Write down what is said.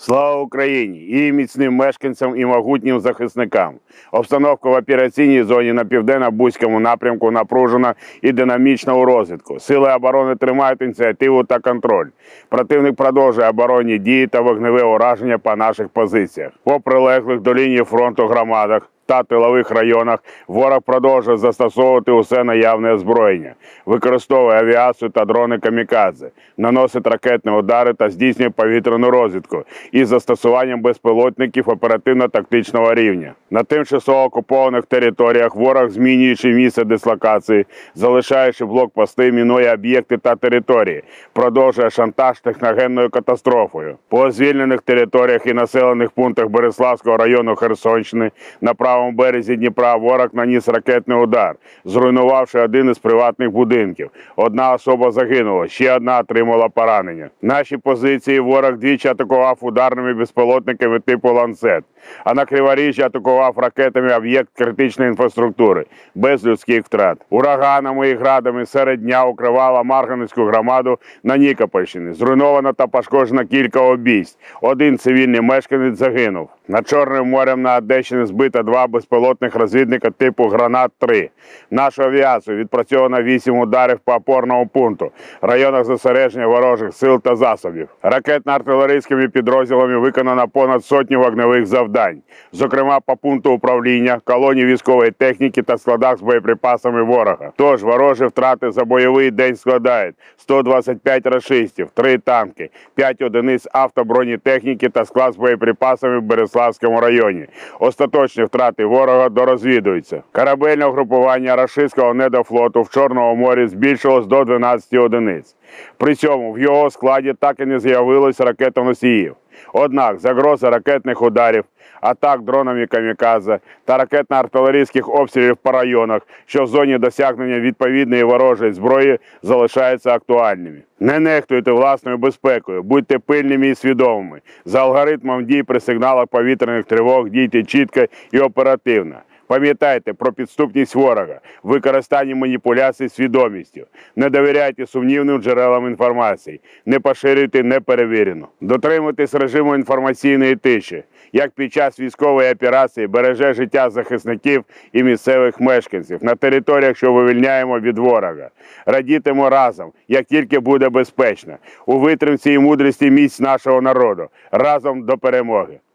Слава Україні! І міцним мешканцям, і могутнім захисникам. Обстановка в операційній зоні на південно-бузькому напрямку напружена і динамічна у розвитку. Сили оборони тримають ініціативу та контроль. Противник продовжує оборонні дії та вогневе ураження по наших позиціях. По прилеглих до лінії фронту громадах та тилових районах ворог продовжує застосовувати усе наявне озброєння, використовує авіацію та дрони камікадзе, наносить ракетні удари та здійснює повітряну розвідку із застосуванням безпілотників оперативно-тактичного рівня. На тимчасово окупованих територіях ворог, змінюючи місце дислокації, залишаючи блокпости, мінує об'єкти та території, продовжує шантаж техногенною катастрофою. По звільнених територіях і населених пунктах Береславського району Херсонщини на правому березі Дніпра ворог наніс ракетний удар, зруйнувавши один із приватних будинків. Одна особа загинула, ще одна отримала поранення. Наші позиції ворог двічі атакував ударними безпілотниками типу «Ланцет», а на Криворіжжі атакував ракетами об'єкт критичної інфраструктури, без людських втрат. Ураганами і градами серед дня укривала Марганецьку громаду на Нікопольщині. Зруйновано та пошкоджено кілька обійсть. Один цивільний мешканець загинув. Над Чорним морем на Одещині збито 2 безпілотних розвідника типу «Гранат-3». Нашу авіацію відпрацьовано 8 ударів по опорному пункту, районах зосередження ворожих сил та засобів. Ракетно-артилерійськими підрозділами виконано понад сотню вогневих завдань, зокрема по пункту управління, колонії військової техніки та складах з боєприпасами ворога. Тож ворожі втрати за бойовий день складають 125 рашистів, 3 танки, 5 одиниць автобронетехніки та склад з боєприпасами в Береславському районі. Остаточні втрати ворога дорозвідуються. Корабельне угрупування рашистського недофлоту в Чорному морі збільшилось до 12 одиниць. При цьому в його складі так і не з'явилось ракетоносіїв. Однак загроза ракетних ударів, атак дронами камікадзе та ракетно-артилерійських обстрілів по районах, що в зоні досягнення відповідної ворожої зброї, залишаються актуальними. Не нехтуйте власною безпекою, будьте пильними і свідомими. За алгоритмом дій при сигналах повітряних тривог дійте чітко і оперативно. Пам'ятайте про підступність ворога, використання маніпуляцій свідомістю. Не довіряйте сумнівним джерелам інформації, не поширюйте неперевірену. Дотримуйтесь режиму інформаційної тиші, як під час військової операції береже життя захисників і місцевих мешканців на територіях, що вивільняємо від ворога. Радітимо разом, як тільки буде безпечно. У витримці і мудрості міць нашого народу. Разом до перемоги.